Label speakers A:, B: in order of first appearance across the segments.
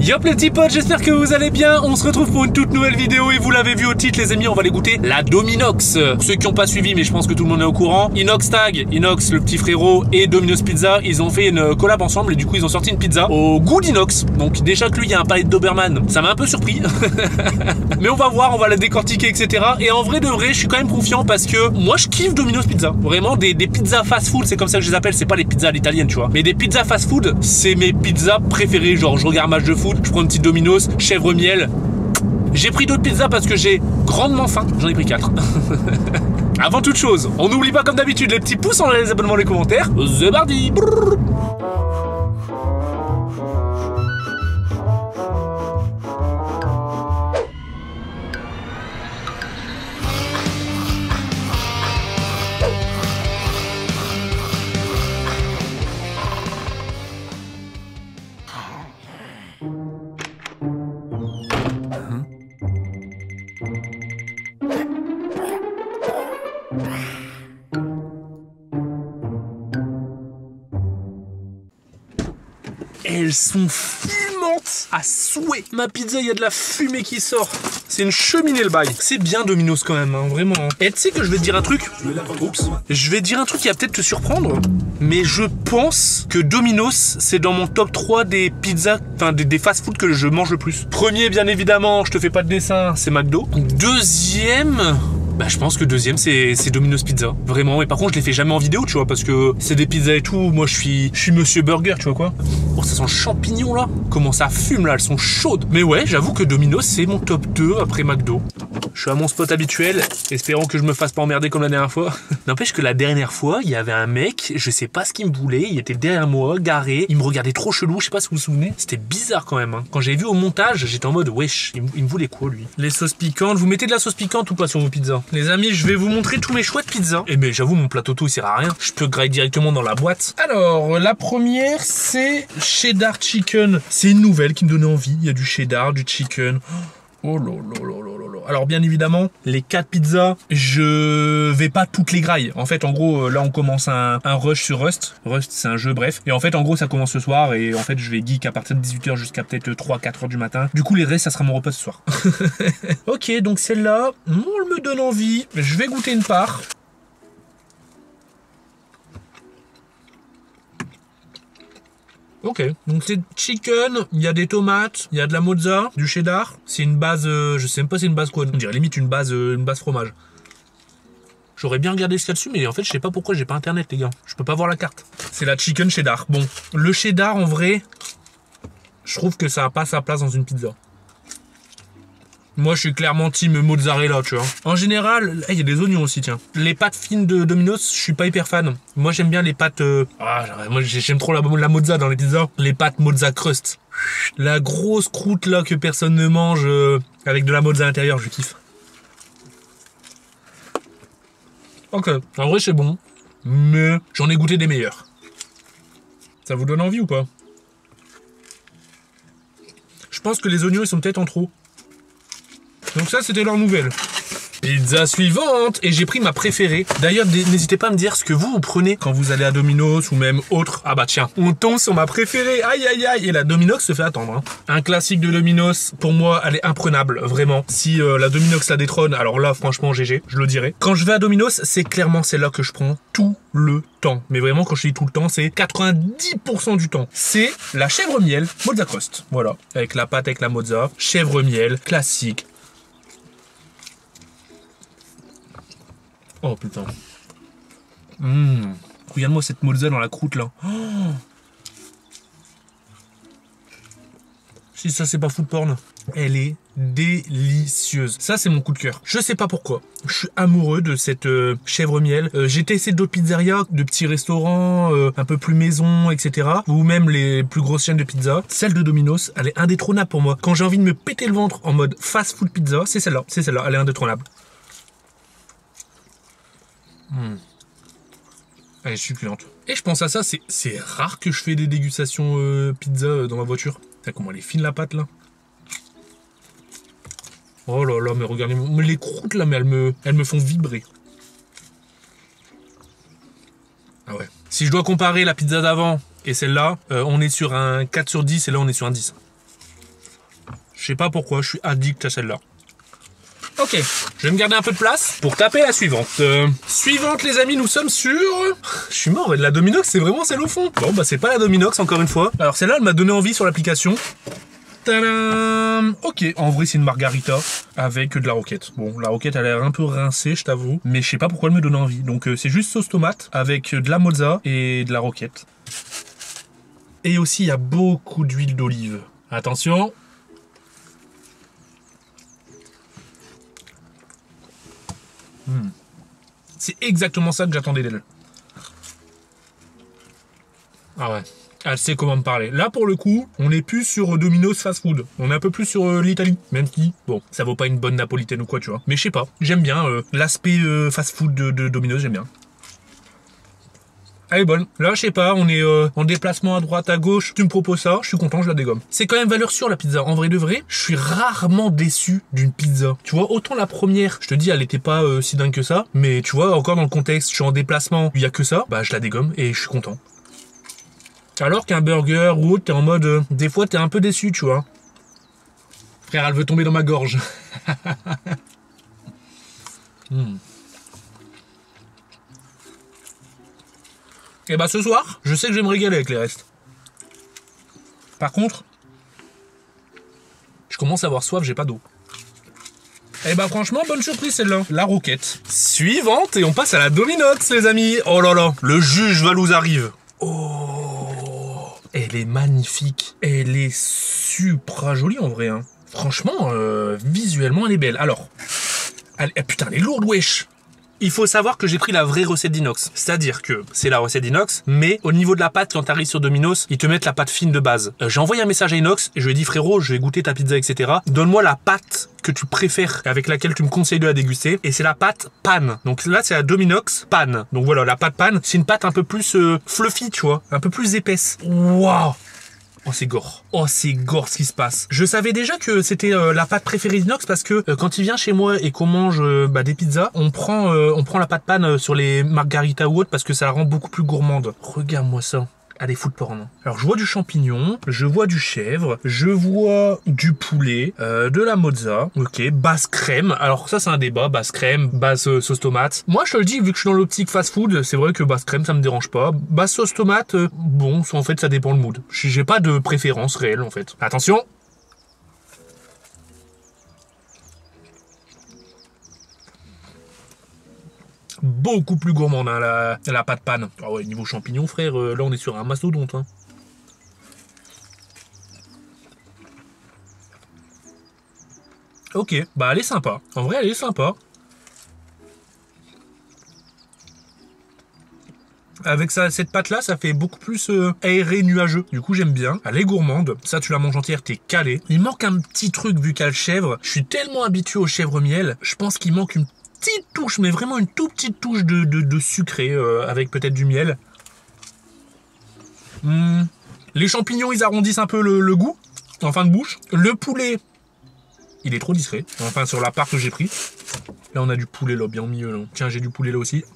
A: Yop les petits potes, j'espère que vous allez bien. On se retrouve pour une toute nouvelle vidéo et vous l'avez vu au titre les amis, on va aller goûter la Dominox. Pour ceux qui n'ont pas suivi, mais je pense que tout le monde est au courant, Inox Tag, Inox le petit frérot et Domino's Pizza, ils ont fait une collab ensemble et du coup ils ont sorti une pizza au goût d'Inox. Donc déjà que lui il y a un palette Doberman, ça m'a un peu surpris. Mais on va voir, on va la décortiquer etc. Et en vrai de vrai, je suis quand même confiant parce que moi je kiffe Domino's Pizza. Vraiment des pizzas fast food, c'est comme ça que je les appelle, c'est pas les pizzas à l'italienne tu vois. Mais des pizzas fast food, c'est mes pizzas préférées. Genre je regarde un match de foot, je prends une petite Domino's, chèvre miel. J'ai pris d'autres pizzas parce que j'ai grandement faim, j'en ai pris 4. Avant toute chose, on n'oublie pas comme d'habitude les petits pouces en l'air, les abonnements, les commentaires. The Bardi. Elles sont fumantes à souhait. Ma pizza, il y a de la fumée qui sort. C'est une cheminée le bail. C'est bien Domino's quand même, hein, vraiment. Et tu sais que je vais te dire un truc. Oups. Je vais te dire un truc qui va peut-être te surprendre. Mais je pense que Domino's, c'est dans mon top 3 des pizzas, enfin des fast-food que je mange le plus. Premier, bien évidemment, je te fais pas de dessin, c'est McDo. Deuxième... Bah je pense que deuxième c'est Domino's Pizza, vraiment. Et par contre je les fais jamais en vidéo tu vois, parce que c'est des pizzas et tout. Moi je suis Monsieur Burger tu vois quoi. Oh ça sent le champignon là. Comment ça fume là, elles sont chaudes. Mais ouais j'avoue que Domino's c'est mon top 2 après McDo. Je suis à mon spot habituel, espérons que je me fasse pas emmerder comme la dernière fois. N'empêche que la dernière fois il y avait un mec, je sais pas ce qu'il me voulait, il était derrière moi, garé, il me regardait trop chelou, je sais pas si vous vous souvenez. C'était bizarre quand même hein. Quand j'ai vu au montage j'étais en mode wesh, il me voulait quoi lui. Les sauces piquantes, vous mettez de la sauce piquante ou pas sur vos pizzas? Les amis, je vais vous montrer tous mes choix de pizza. Et mais j'avoue, mon plateau tout il sert à rien. Je peux grailler directement dans la boîte. Alors, la première, c'est cheddar chicken. C'est une nouvelle qui me donnait envie. Il y a du cheddar, du chicken. Oh là là là là là. Alors bien évidemment, les 4 pizzas, je vais pas toutes les grailler. En fait, en gros, là on commence un rush sur Rust. Rust, c'est un jeu, bref. Et en fait, en gros, ça commence ce soir. Et en fait, je vais geek à partir de 18 h jusqu'à peut-être 3-4 h du matin. Du coup, les restes, ça sera mon repas ce soir. Ok, donc celle-là, elle me donne envie. Je vais goûter une part. Ok, donc c'est chicken, il y a des tomates, il y a de la mozza, du cheddar. C'est une base, je sais même pas c'est une base quoi. On dirait limite une base fromage. J'aurais bien regardé ce qu'il y a dessus, mais en fait je sais pas pourquoi j'ai pas internet les gars. Je peux pas voir la carte. C'est la chicken cheddar. Bon, le cheddar en vrai, je trouve que ça a pas sa place dans une pizza. Moi, je suis clairement team mozzarella, tu vois. En général, il y a des oignons aussi, tiens. Les pâtes fines de Domino's, je suis pas hyper fan. Moi, j'aime bien les pâtes... moi, j'aime trop la mozza dans les pizzas. Les pâtes mozza crust. La grosse croûte, là, que personne ne mange, avec de la mozza à l'intérieur, je kiffe. Ok, en vrai, c'est bon. Mais j'en ai goûté des meilleurs. Ça vous donne envie ou pas? Je pense que les oignons, ils sont peut-être en trop. Donc ça, c'était leur nouvelle. Pizza suivante. Et j'ai pris ma préférée. D'ailleurs, n'hésitez pas à me dire ce que vous prenez quand vous allez à Domino's ou même autre. Ah bah tiens, on tombe sur ma préférée. Aïe aïe aïe. Et la Dominox se fait attendre. Hein. Un classique de Domino's. Pour moi, elle est imprenable. Vraiment. Si la Dominox la détrône, alors là, franchement, GG. Je le dirais. Quand je vais à Domino's, c'est clairement celle-là que je prends tout le temps. Mais vraiment, quand je dis tout le temps, c'est 90% du temps. C'est la chèvre miel mozza crust. Voilà. Avec la pâte, avec la mozza. Chèvre miel. Classique. Oh putain. Regarde-moi cette mozza dans la croûte là. Oh. Si ça c'est pas food porn. Elle est délicieuse. Ça c'est mon coup de cœur. Je sais pas pourquoi. Je suis amoureux de cette chèvre miel. J'ai testé d'autres pizzerias, de petits restaurants, un peu plus maison, etc. Ou même les plus grosses chaînes de pizza. Celle de Domino's, elle est indétrônable pour moi. Quand j'ai envie de me péter le ventre en mode fast food pizza, c'est celle-là. C'est celle-là. Elle est indétrônable. Elle est succulente. Et je pense à ça, c'est rare que je fais des dégustations pizza dans ma voiture. T'as comment elle est fine la pâte là. Oh là là, mais regardez, les croûtes là, mais elles me font vibrer. Ah ouais. Si je dois comparer la pizza d'avant et celle-là, on est sur un 4 sur 10 et là on est sur un 10. Je sais pas pourquoi, je suis addict à celle-là. Ok, je vais me garder un peu de place pour taper la suivante. Suivante, les amis, nous sommes sur... Je suis mort, la Dominox, c'est vraiment celle au fond. Bon, bah c'est pas la Dominox, encore une fois. Alors celle-là, elle m'a donné envie sur l'application. Tadam! Ok, en vrai, c'est une margarita avec de la roquette. Bon, la roquette, elle a l'air un peu rincée, je t'avoue. Mais je sais pas pourquoi elle me donne envie. Donc c'est juste sauce tomate avec de la mozza et de la roquette. Et aussi, il y a beaucoup d'huile d'olive. Attention. C'est exactement ça que j'attendais d'elle. Ah ouais, elle sait comment me parler. Là, pour le coup, on n'est plus sur Domino's fast food. On est un peu plus sur l'Italie. Même si, bon, ça vaut pas une bonne napolitaine ou quoi, tu vois. Mais je sais pas, j'aime bien l'aspect fast food de Domino's, j'aime bien. Elle est bonne. Là, je sais pas, on est en déplacement à droite, à gauche. Tu me proposes ça, je suis content, je la dégomme. C'est quand même valeur sûre, la pizza. En vrai de vrai, je suis rarement déçu d'une pizza. Tu vois, autant la première, je te dis, elle était pas si dingue que ça. Mais tu vois, encore dans le contexte, je suis en déplacement, il y a que ça. Bah, je la dégomme et je suis content. Alors qu'un burger ou autre, t'es en mode... des fois, t'es un peu déçu, tu vois. Frère, elle veut tomber dans ma gorge. Et bah ce soir, je sais que je vais me régaler avec les restes. Par contre, je commence à avoir soif, j'ai pas d'eau. Et bah franchement, bonne surprise celle-là. La roquette. Suivante, et on passe à la Dominox, les amis. Oh là là, le juge Valouz arrive. Oh, elle est magnifique. Elle est super jolie en vrai. Hein. Franchement, visuellement, elle est belle. Alors, putain, elle est lourde, wesh. Il faut savoir que j'ai pris la vraie recette d'inox. C'est-à-dire que c'est la recette d'inox, mais au niveau de la pâte, quand tu arrives sur Domino's, ils te mettent la pâte fine de base. J'ai envoyé un message à Inox et je lui ai dit, frérot, je vais goûter ta pizza, etc. Donne-moi la pâte que tu préfères, avec laquelle tu me conseilles de la déguster. Et c'est la pâte panne. Donc là, c'est la Dominox panne. Donc voilà, la pâte panne, c'est une pâte un peu plus fluffy, tu vois, un peu plus épaisse. Waouh! Oh c'est gore. Oh c'est gore ce qui se passe. Je savais déjà que c'était la pâte préférée d'Inox parce que quand il vient chez moi et qu'on mange des pizzas, on prend la pâte panne sur les margaritas ou autres parce que ça la rend beaucoup plus gourmande. Regarde-moi ça. Allez, foot porn. Alors, je vois du champignon, je vois du chèvre, je vois du poulet, de la mozza, ok, base crème. Alors, ça, c'est un débat, base crème, base sauce tomate. Moi, je te le dis, vu que je suis dans l'optique fast-food, c'est vrai que base crème, ça me dérange pas. Base sauce tomate, bon, en fait, ça dépend le mood. J'ai pas de préférence réelle, en fait. Attention! Beaucoup plus gourmande hein, la pâte panne. Ah ouais, niveau champignons, frère, là on est sur un mastodonte. Hein. Ok, bah elle est sympa. En vrai, elle est sympa. Avec cette pâte-là, ça fait beaucoup plus aéré, nuageux. Du coup, j'aime bien. Elle est gourmande. Ça, tu la manges entière, t'es calé. Il manque un petit truc vu qu'elle chèvre. Je suis tellement habitué au chèvre miel. Je pense qu'il manque une petite touche, mais vraiment une toute petite touche de sucré avec peut-être du miel. Les champignons, ils arrondissent un peu le goût en fin de bouche. Le poulet, il est trop discret. Enfin, sur la part que j'ai pris. Là, on a du poulet là, bien au milieu. Là. Tiens, j'ai du poulet là aussi.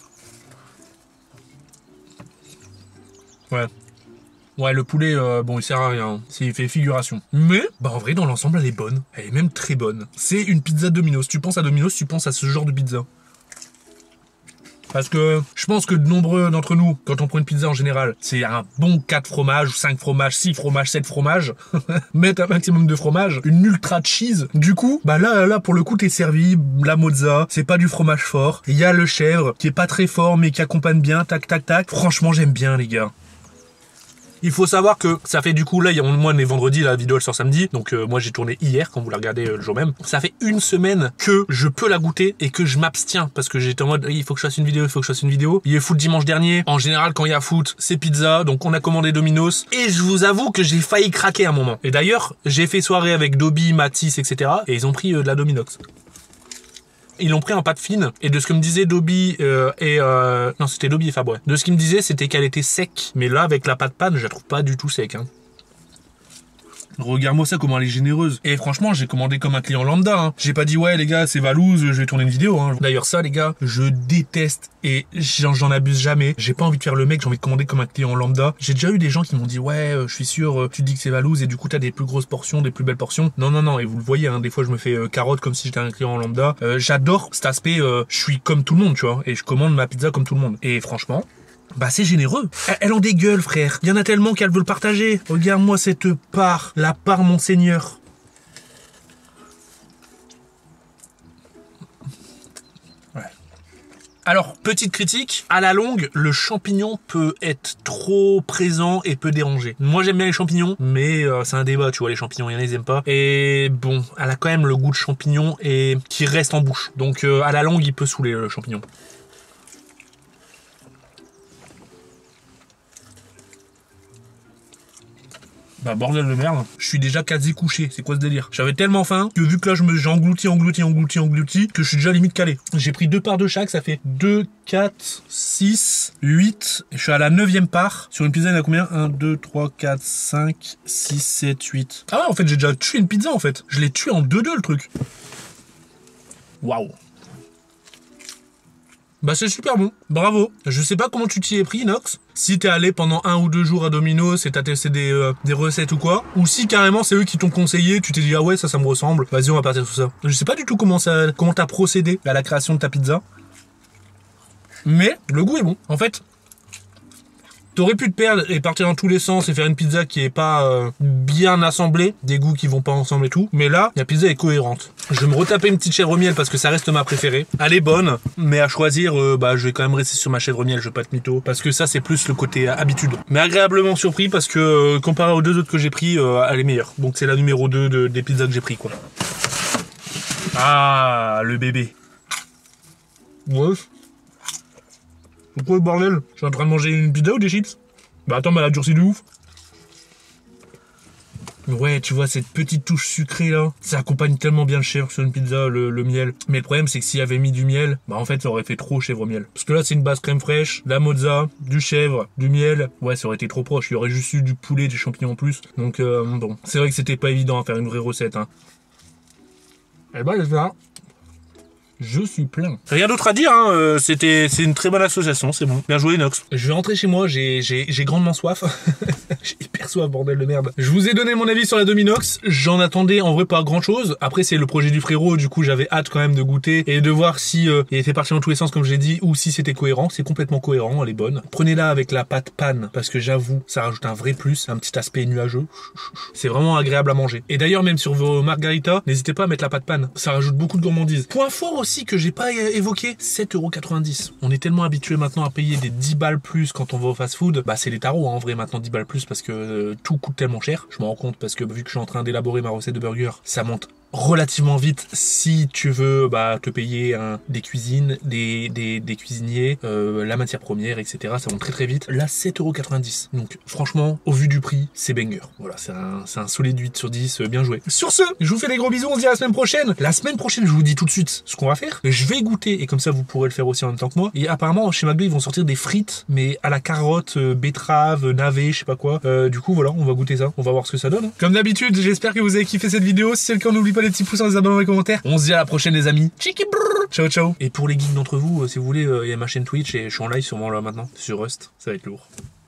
A: Ouais. Ouais, le poulet, bon, il sert à rien. Hein. Il fait figuration. Mais, bah, en vrai, dans l'ensemble, elle est bonne. Elle est même très bonne. C'est une pizza Domino's. Tu penses à Domino's, tu penses à ce genre de pizza. Parce que je pense que de nombreux d'entre nous, quand on prend une pizza en général, c'est un bon 4 fromages, 5 fromages, 6 fromages, 7 fromages. Mettre un maximum de fromage, une ultra cheese. Du coup, bah là, pour le coup, t'es servi. La mozza, c'est pas du fromage fort. Il y a le chèvre, qui est pas très fort, mais qui accompagne bien, tac, tac, tac. Franchement, j'aime bien, les gars. Il faut savoir que ça fait du coup, là, moi on est vendredi, la vidéo elle sort samedi, donc moi j'ai tourné hier quand vous la regardez le jour même. Ça fait une semaine que je peux la goûter et que je m'abstiens parce que j'étais en mode il faut que je fasse une vidéo, il faut que je fasse une vidéo. Il y a foot dimanche dernier. En général quand il y a foot, c'est pizza, donc on a commandé Domino's et je vous avoue que j'ai failli craquer un moment. Et d'ailleurs, j'ai fait soirée avec Dobby, Mathis, etc. et ils ont pris de la Dominox. Ils l'ont pris en pâte fine. Et de ce que me disait Dobby non, c'était Dobby et Fab, ouais. De ce qu'il me disait, c'était qu'elle était sec. Mais là, avec la pâte panne, je la trouve pas du tout sec. Hein. Regarde-moi ça, comment elle est généreuse. Et franchement, j'ai commandé comme un client lambda. Hein. J'ai pas dit, ouais, les gars, c'est Valouz, je vais tourner une vidéo. Hein. D'ailleurs, ça, les gars, je déteste et j'en abuse jamais. J'ai pas envie de faire le mec, j'ai envie de commander comme un client lambda. J'ai déjà eu des gens qui m'ont dit, ouais, je suis sûr, tu dis que c'est Valouz et du coup, t'as des plus grosses portions, des plus belles portions. Non, non, non. Et vous le voyez, hein, des fois, je me fais carotte comme si j'étais un client lambda. J'adore cet aspect, je suis comme tout le monde, tu vois. Et je commande ma pizza comme tout le monde. Et franchement, bah c'est généreux. Elle en dégueule, frère. Il y en a tellement qu'elle veut le partager. Regarde-moi cette part. La part, mon seigneur. Ouais. Alors, petite critique. À la longue, le champignon peut être trop présent et peut déranger. Moi, j'aime bien les champignons, mais c'est un débat, tu vois, les champignons, il y en a, ils aiment pas. Et bon, elle a quand même le goût de champignon et qui reste en bouche. Donc, à la longue, il peut saouler, le champignon. Bah bordel de merde, je suis déjà quasi couché, c'est quoi ce délire? J'avais tellement faim que vu que là j'ai englouti que je suis déjà limite calé. J'ai pris 2 parts de chaque, ça fait 2, 4, 6, 8. Et je suis à la 9e part. Sur une pizza, il y en a combien? 1, 2, 3, 4, 5, 6, 7, 8. Ah ouais, en fait j'ai déjà tué une pizza en fait. Je l'ai tué en 2-2 le truc. Waouh. Bah c'est super bon, bravo. Je sais pas comment tu t'y es pris, Inox. Si t'es allé pendant 1 ou 2 jours à Domino's et t'as testé des recettes ou quoi. Ou si carrément c'est eux qui t'ont conseillé, tu t'es dit ah ouais ça me ressemble. Vas-y on va partir sur ça. Je sais pas du tout comment t'as procédé à la création de ta pizza. Mais le goût est bon. En fait, t'aurais pu te perdre et partir dans tous les sens et faire une pizza qui est pas bien assemblée, des goûts qui vont pas ensemble et tout. Mais là, la pizza est cohérente. Je vais me retaper une petite chèvre miel parce que ça reste ma préférée. Elle est bonne, mais à choisir, bah je vais quand même rester sur ma chèvre miel, je vais pas être mytho. Parce que ça, c'est plus le côté habitude. Mais agréablement surpris parce que comparé aux 2 autres que j'ai pris, elle est meilleure. Donc c'est la numéro 2 des pizzas que j'ai pris, quoi. Ah, le bébé. Ouais. Pourquoi le bordel? Je suis en train de manger une pizza ou des chips? Bah attends, mais elle a durci de ouf. Ouais, tu vois, cette petite touche sucrée là, ça accompagne tellement bien le chèvre sur une pizza, le miel. Mais le problème, c'est que s'il y avait mis du miel, bah en fait, ça aurait fait trop chèvre miel. Parce que là, c'est une base crème fraîche, de la mozza, du chèvre, du miel. Ouais, ça aurait été trop proche. Il y aurait juste eu du poulet, des champignons en plus. Donc, bon, c'est vrai que c'était pas évident à faire une vraie recette, hein. Et bah, là, je suis plein. Rien d'autre à dire, hein. C'est une très bonne association, c'est bon. Bien joué, Inox. Je vais rentrer chez moi, j'ai grandement soif. J'ai hyper soif, bordel de merde. Je vous ai donné mon avis sur la Dominox. J'en attendais en vrai pas grand chose. Après, c'est le projet du frérot, du coup, j'avais hâte quand même de goûter et de voir si il était parti dans tous les sens, comme j'ai dit, ou si c'était cohérent. C'est complètement cohérent, elle est bonne. Prenez-la avec la pâte panne, parce que j'avoue, ça rajoute un vrai plus, un petit aspect nuageux. C'est vraiment agréable à manger. Et d'ailleurs, même sur vos margaritas, n'hésitez pas à mettre la pâte panne. Ça rajoute beaucoup de gourmandise. Point fort aussi que j'ai pas évoqué, 7,90 €. On est tellement habitué maintenant à payer des 10 balles plus quand on va au fast food. Bah c'est les tarots, hein, en vrai, maintenant 10 balles plus parce que tout coûte tellement cher. Je me rends compte parce que vu que je suis en train d'élaborer ma recette de burger, ça monte relativement vite si tu veux te payer des cuisines, des cuisiniers, la matière première, etc. Ça monte très très vite. Là, 7,90 €. Donc franchement, au vu du prix, c'est banger. Voilà, c'est un solide 8 sur 10, bien joué. Sur ce, je vous fais des gros bisous, on se dit à la semaine prochaine. La semaine prochaine, je vous dis tout de suite ce qu'on va faire. Je vais goûter, et comme ça vous pourrez le faire aussi en même temps que moi. Et apparemment, chez McDo, ils vont sortir des frites, mais à la carotte, betterave, navet, je sais pas quoi. Du coup, voilà, on va goûter ça. On va voir ce que ça donne, hein. Comme d'habitude, j'espère que vous avez kiffé cette vidéo. Si c'est le cas, n'oubliez pas les petits pouces, les abonnements et les commentaires. On se dit à la prochaine, les amis. Ciao, ciao. Et pour les geeks d'entre vous, si vous voulez, il y a ma chaîne Twitch et je suis en live sûrement là maintenant sur Rust. Ça va être lourd.